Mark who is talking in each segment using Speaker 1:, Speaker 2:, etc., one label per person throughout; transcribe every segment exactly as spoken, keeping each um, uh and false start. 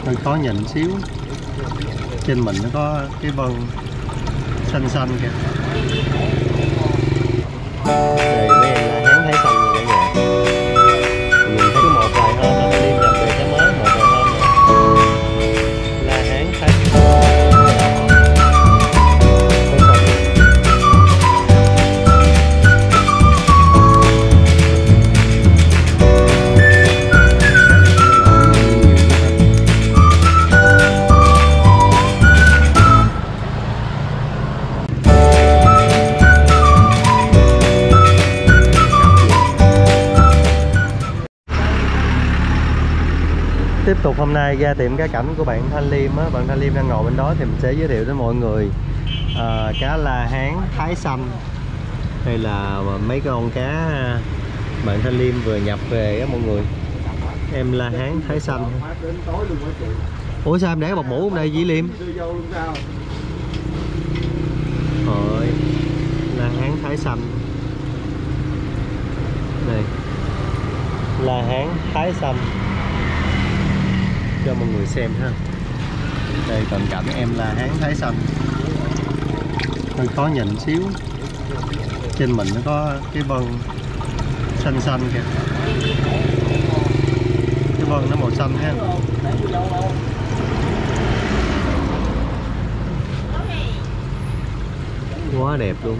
Speaker 1: hơi khó nhìn xíu. Trên mình nó có cái vân xanh xanh kìa. Đây mấy em là hán thái xanh như cả nhà. Mình thấy có một vài hôm là đi nhập về cái mới, một vài hôm này là hán thái Tiếp tục hôm nay ra tiệm cá cảnh của bạn Thanh Liêm á, bạn Thanh Liêm đang ngồi bên đó thì mình sẽ giới thiệu đến mọi người à, cá la hán thái xanh. Đây là mấy con cá bạn Thanh Liêm vừa nhập về á mọi người. Em la hán thái xanh. Ủa sao em để bọc mũ ở đây Dĩ Liêm? Rồi, la hán thái xanh. Đây, la hán thái xanh cho mọi người xem ha. Đây cận cảnh em la hán thái xanh, hơi khó nhìn xíu. Trên mình nó có cái vân xanh xanh kìa. Cái vân nó màu xanh ha. Quá đẹp luôn.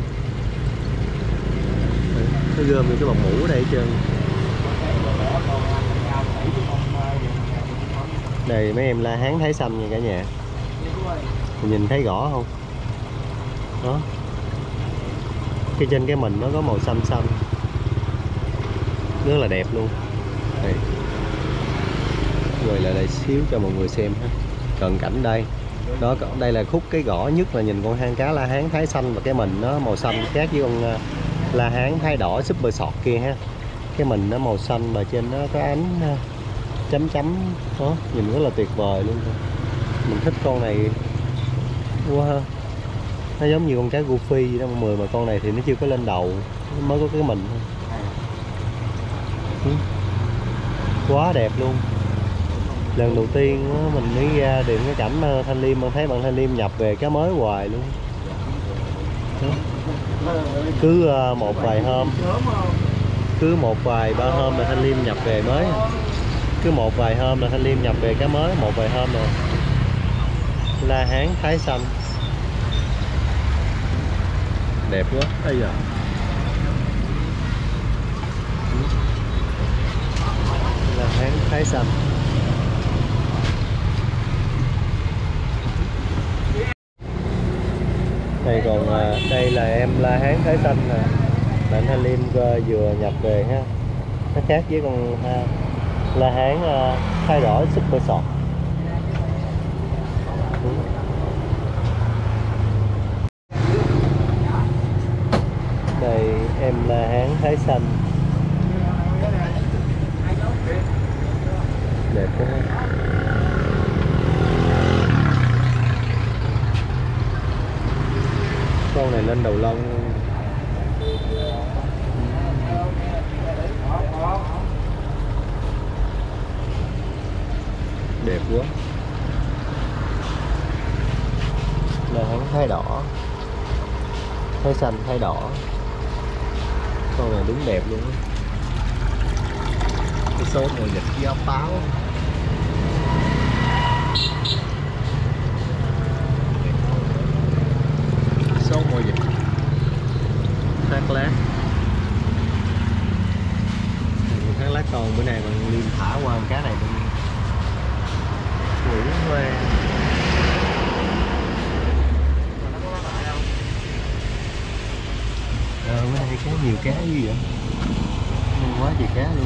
Speaker 1: Nó gom những cái bọc mũ ở đây hết trơn. Đây mấy em la hán thái xanh nha cả nhà. Mình nhìn thấy rõ không? Đó. Cái trên cái mình nó có màu xanh xanh. Rất là đẹp luôn. Đây. Rồi lại lại xíu cho mọi người xem ha. Cận cảnh đây. Đó, đây là khúc cái gõ nhất là nhìn con hang cá la hán thái xanh và cái mình nó màu xanh khác với con la hán thái đỏ super sọt kia ha. Cái mình nó màu xanh và trên nó có ánh chấm chấm đó, nhìn rất là tuyệt vời luôn. Mình thích con này quá ha. Nó giống như con cá gu phi vậy đó mọi người, mà con này thì nó chưa có lên đầu, nó mới có cái mình thôi. Quá đẹp luôn. Lần đầu tiên đó, mình mới ra tiệm cái cảnh Thanh Liêm, thấy bạn Thanh Liêm nhập về cá mới hoài luôn đó. Cứ một vài hôm, cứ một vài ba hôm là Thanh Liêm nhập về mới. Cứ một vài hôm là Thanh Liêm nhập về cá mới, một vài hôm rồi. La hán thái xanh. Đẹp quá. Bây giờ la hán thái xanh. Đây còn đây là em la hán thái xanh nè. Bạn Thanh Liêm vừa nhập về ha. Nó khác với con ha, la hán thái đỏ super sọt. Đây em la hán thái xanh. Đẹp quá. Con này lên đầu lông. Đẹp quá. Là hán thái đỏ, thái xanh thái đỏ. Con này đúng đẹp luôn. Cái số mùa dịch với ốc báo. Số mùa dịch thác lát. Thác lát còn bữa nay bạn Liêm thả qua con cá này luôn. Nguyễn Huê. Ờ, bữa nay cá nhiều cá gì vậy? Quá trời cá luôn.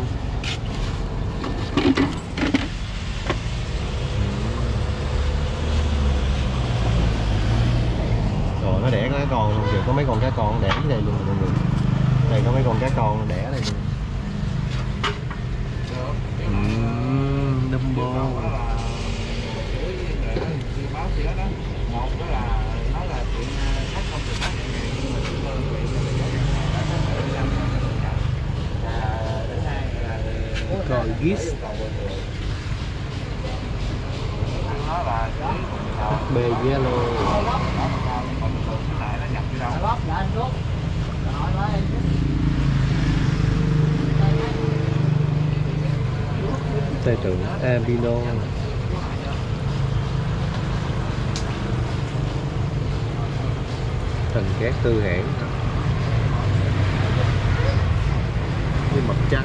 Speaker 1: Rồi nó đẻ có cái con luôn kìa, có mấy con cá con đẻ dưới đây luôn mọi người. Đây có mấy con cá con đẻ đây luôn. Uhm, Dumbo. Một đó là nó là chuyện khách không được khách rồi gis. B yellow. Tay trưởng albino. Thần cát tư hãng với mặt trắng.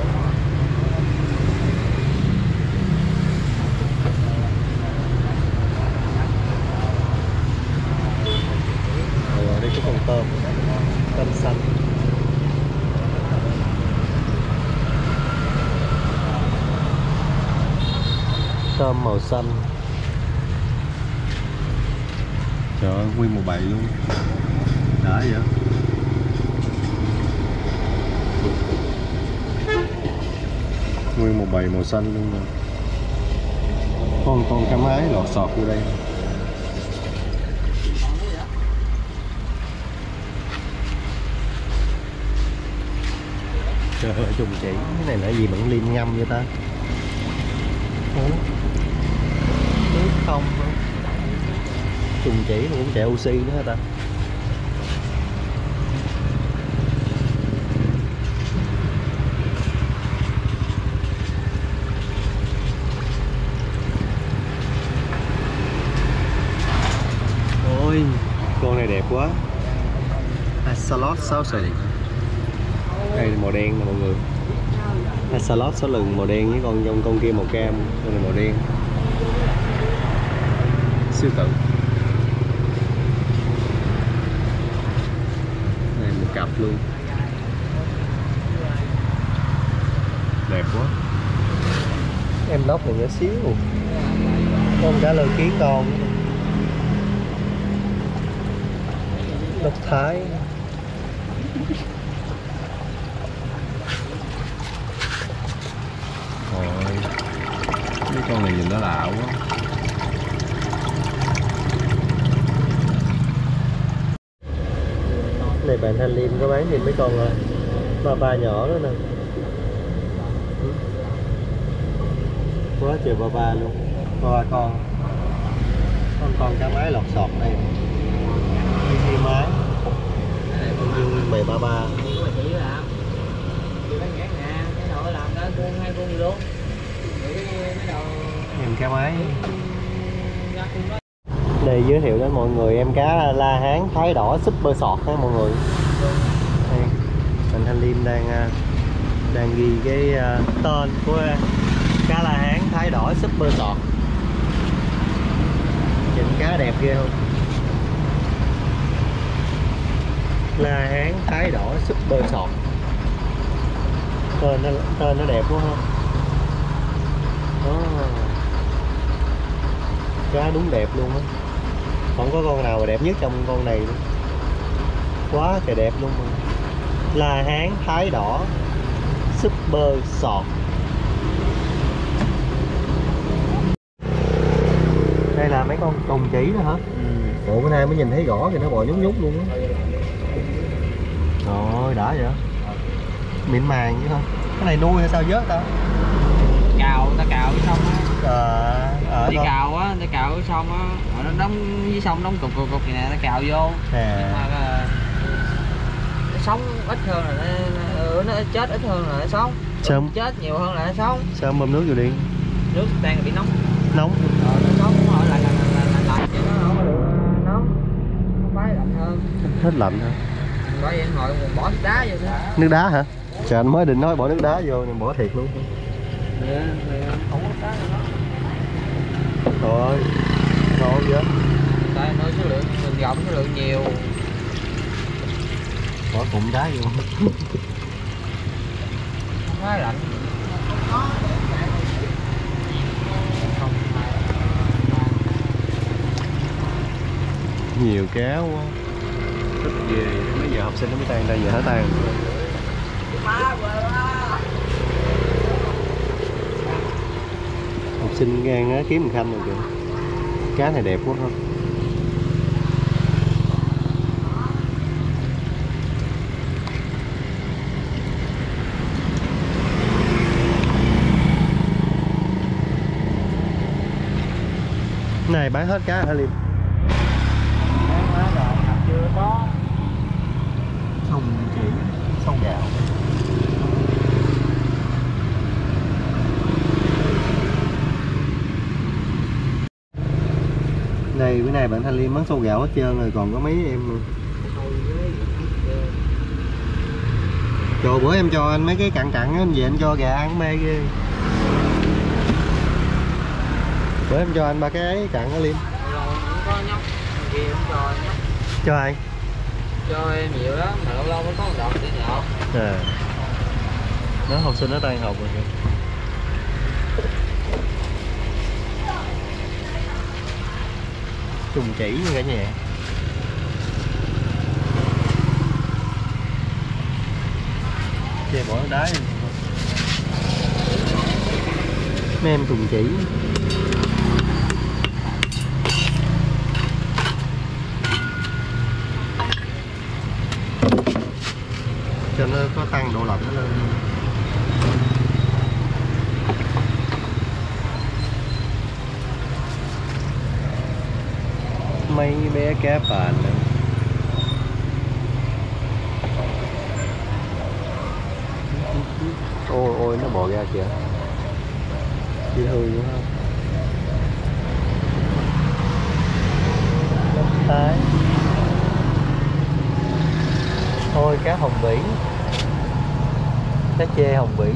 Speaker 1: Rồi đây có con tôm tôm xanh. Tôm màu xanh. Trời ơi, nguyên một bầy luôn. Đã vậy. Nguyên một bầy màu xanh luôn rồi. Con con cá mái lọt sọt vô đây. Trời ơi, trùng chỉ. Cái này là gì mà liêm ngâm vậy ta? Ủa? Nước không hả? Trùng chỉ mà cũng chạy oxy nữa hả ta? Ôi, con này đẹp quá. Axolotl sáu sừng. Đây là màu đen nè mọi người. Axolotl sáu lừng màu đen với con con con kia màu cam, con này màu đen. Siêu tự. Này một cặp luôn. Đẹp quá. Em lóc này nhỏ xíu. Con cá lơ kiến con. Lóc Thái. Ôi, mấy con này nhìn nó lạ quá. Này bạn Thanh Liêm có bán thêm mấy con rồi. Ba ba nhỏ nữa nè. Quá trời ba ba luôn. Ba ba con. Con con cá mái lọt sọt đây. Đi mái. Con Dương mày ba ba. Em cá mái. Đây giới thiệu đến mọi người em cá la hán thái đỏ super sọt ha mọi người. Đây, anh Thanh Liêm đang đang ghi cái tên của cá la hán thái đỏ super sọt. Nhìn cá đẹp ghê không? La hán thái đỏ super sọt. Tên nó tên nó đẹp quá không? Đó. Cá đúng đẹp luôn á. Không có con nào mà đẹp nhất trong con này luôn. Quá trời đẹp luôn mà. La hán thái đỏ super sọt. Đây là mấy con trùng chỉ nữa hả? Ừ. Ủa bữa nay mới nhìn thấy rõ thì nó bò nhúng nhúng luôn á. Rồi đã vậy. Mịn màng chứ không? Cái này nuôi hay sao vớt ta?
Speaker 2: Cào, ta cào dưới sông á.
Speaker 1: À, à,
Speaker 2: đi cào á, ta cào dưới sông á, nó đóng dưới sông đóng cục cục cục này nè, ta cào vô. À. Nhưng mà nó sống ít hơn là nó, nó chết ít hơn là nó sống. Sao? Chết nhiều hơn là nó sống.
Speaker 1: Sao bơm nước vô đi?
Speaker 2: Nước đang bị nóng.
Speaker 1: Nóng.
Speaker 2: Ờ, nó sống rồi lại là là là lạnh chứ nó không có được nóng. Nó phải lạnh hơn.
Speaker 1: Hết lạnh hả?
Speaker 2: Bởi vậy hồi bỏ nước đá vô đó.
Speaker 1: Nước đá hả? Trời anh mới định nói bỏ nước đá vô nên bỏ thiệt luôn.
Speaker 2: Dạ, không có đá nữa.
Speaker 1: Rồi, ngon vậy.
Speaker 2: Tại nói số lượng mình rộng số lượng nhiều.
Speaker 1: Bỏ cụm đá vô.
Speaker 2: Không phải lạnh.
Speaker 1: Nhiều cá quá. Rất ghê. Mấy giờ học sinh nó mới tan ra, giờ hết tan. Học sinh ngang á, kiếm một khanh rồi kìa. Cá này đẹp quá không? Này bán hết cá hả Liêm?
Speaker 2: á, rồi ngập chưa có.
Speaker 1: Sông chỉ sông gạo. Đây bữa nay bạn Thanh Liêm bán sâu gạo hết trơn rồi, còn có mấy em nữa. Trời, bữa em cho anh mấy cái cặn cặn anh về anh cho gà ăn mê ghê. Bữa em cho anh ba cái ấy cặn á Liêm.
Speaker 2: Có nhóc kia cũng cho nhóc.
Speaker 1: Cho ai?
Speaker 2: Cho em nhiều lắm, mà lâu lâu mới có một đợt để nhậu.
Speaker 1: À. Nó học sinh nó tan học rồi kìa. Trùng chỉ như cả nhà. Chè bỏ đá mấy em trùng chỉ. Cho nó có tăng độ lạnh nó lên. Mấy bé cá bàn nữa. Ôi ôi nó bò ra kìa. Chỉ hư đúng không? Đất tái. Ôi cá hồng bỉ. Cá chê hồng bỉ.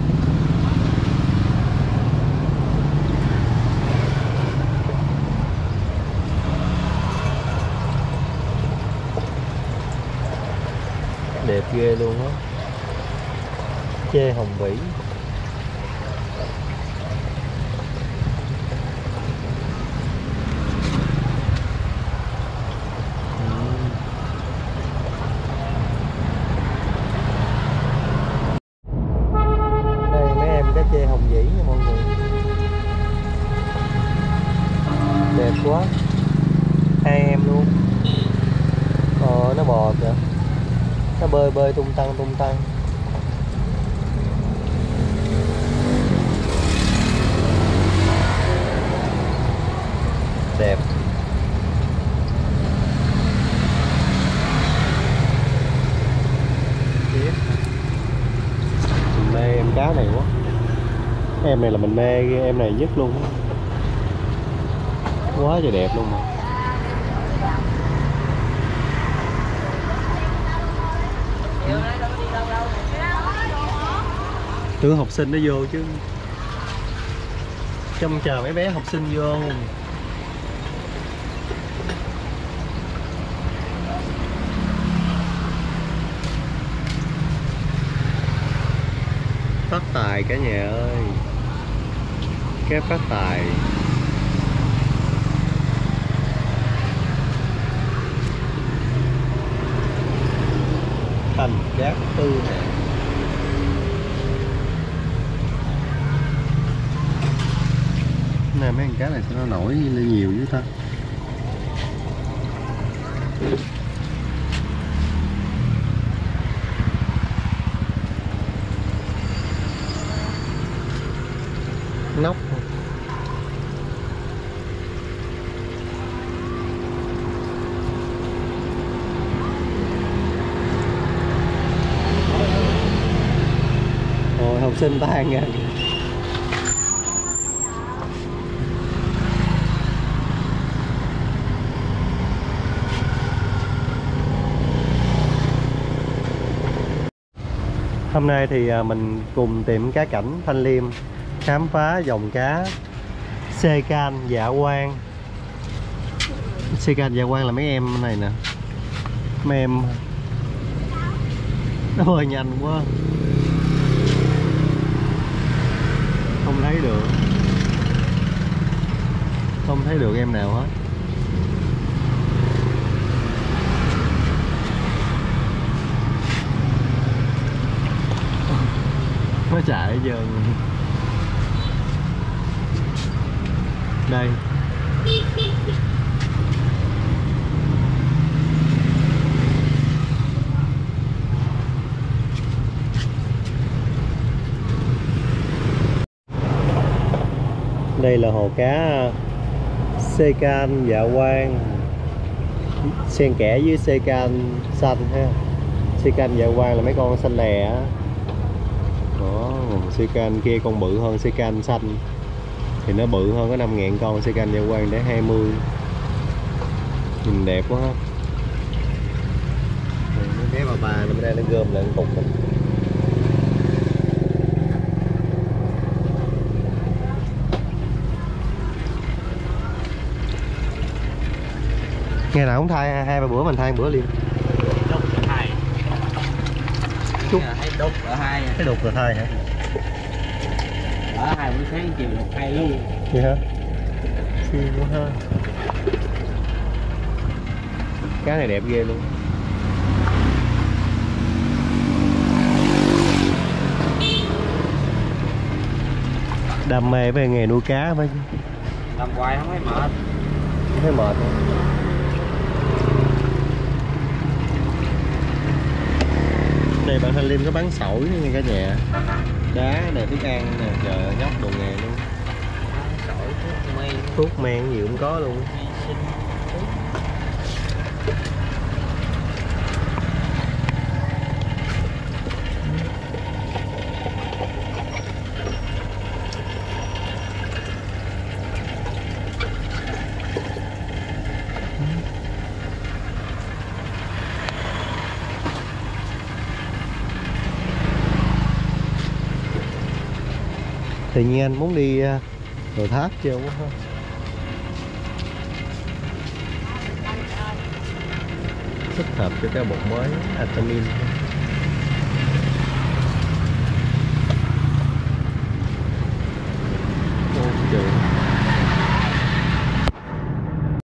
Speaker 1: Đẹp ghê luôn á. Chê hồng vĩ. Đây mấy em cá chê hồng vĩ nha mọi người. Đẹp quá. Hai em luôn. Ờ nó bò kìa. Nó bơi bơi tung tăng tung tăng. Đẹp. Mình mê em cá này quá. Em này là mình mê em này nhất luôn. Quá trời đẹp luôn mà. Tưởng học sinh nó vô chứ. Trông chờ mấy bé học sinh vô. Phát tài cả nhà ơi. Cái phát tài. Thành Cát Tư nè. Nè mấy con cá này sao nó nổi lên nhiều dữ ta. Nóc. Rồi học sinh tan ra. Hôm nay thì mình cùng tiệm cá cảnh Thanh Liêm khám phá dòng cá xê can dạ quang. Xê can dạ quang là mấy em này nè. Mấy em nó bơi nhanh quá. Không thấy được. Không thấy được em nào hết. Nó chạy hết trơn. Đây. Đây là hồ cá xê can dạ quang. xen kẽ với xê can xanh ha. Xê can dạ quang là mấy con xanh lè á. Đó, còn xê can kia con bự hơn xê can xanh thì nó bự hơn, có năm ngàn con. Xê can dạ quang để hai mươi, nhìn đẹp quá ha. Mấy bé bà bà nó đây nó gom lại cục này. Ngày nào cũng thay hai ba bữa, mình thay một bữa liền.
Speaker 2: Đục là hai.
Speaker 1: Chút.
Speaker 2: Thấy đục là hai.
Speaker 1: Cái đục là thay hả?
Speaker 2: Ở hai buổi sáng chiều đục hai luôn.
Speaker 1: Vậy hả? Siêu quá ha. Cá này đẹp ghê luôn. Đam mê với nghề nuôi cá phải chứ.
Speaker 2: Làm hoài không thấy mệt.
Speaker 1: Không thấy mệt không? Đây bạn Thanh Liêm có bán sỏi nghe cả nhà. Đá nè, thức ăn nè, trời nhóc đồ nghề luôn.
Speaker 2: Sỏi, thuốc men.
Speaker 1: Thuốc men gì cũng có luôn. Tự nhiên anh muốn đi Đồi Tháp chưa quá ha. Thích hợp cho cái bột mới Atamin.